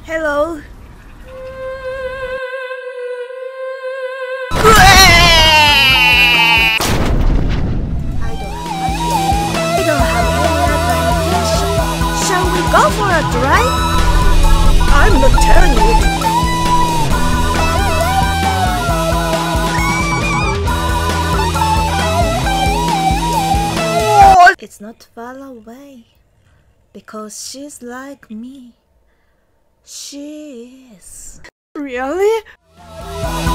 Hello. I don't have any intention. Shall we go for a drive? I'm not telling you. It's not far away, because she's like me. She is. Really?